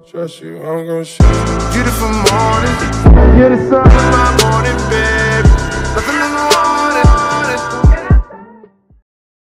Trust you, I'm gon' shoot you. Beautiful morning, you're the sun of my